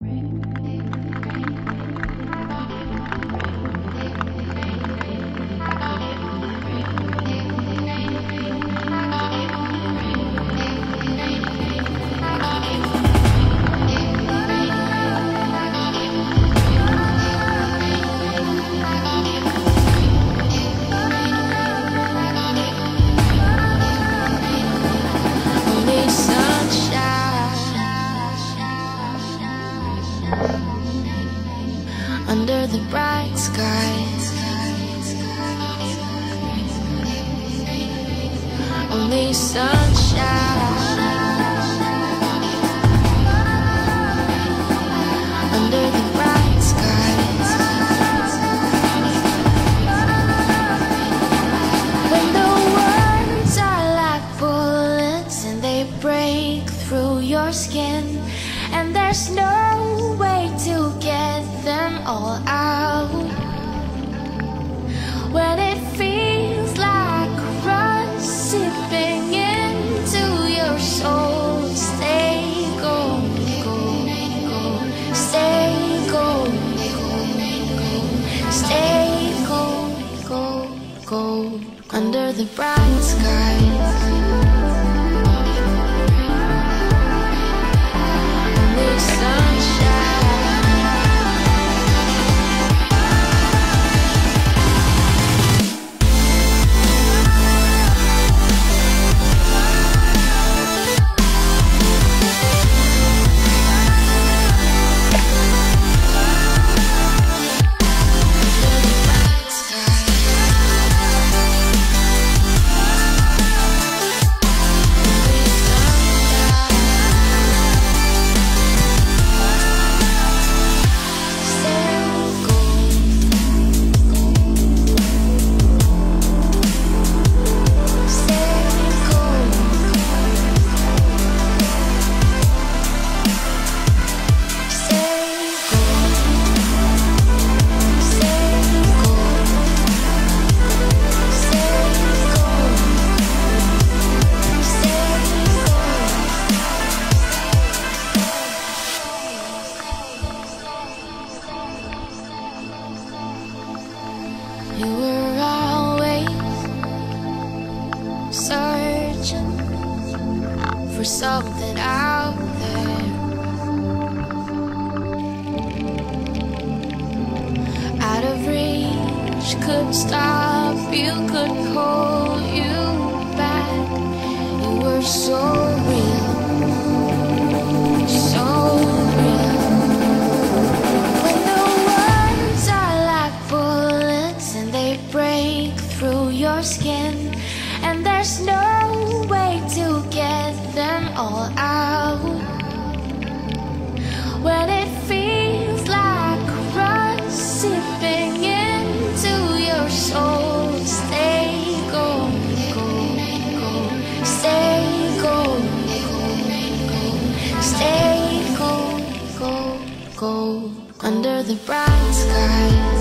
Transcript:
Under the bright skies, only sunshine. Under the bright skies, when the words are like bullets and they break through your skin, and there's no way to get them all out. When it feels like rust seeping into your soul, stay gold, gold, gold. Stay gold, gold, gold. Stay gold, gold, gold. Under the bright skies, only sunshine. You were always searching for something out there, out of reach, couldn't stop you, couldn't hold you back. You were so real, so real. When the words are like bullets and they break through your skin, and there's no way to get them all out. When it feels like rust seeping into your soul, stay gold, gold, gold. Stay gold, gold, gold. Stay gold, gold, gold. Under the bright skies.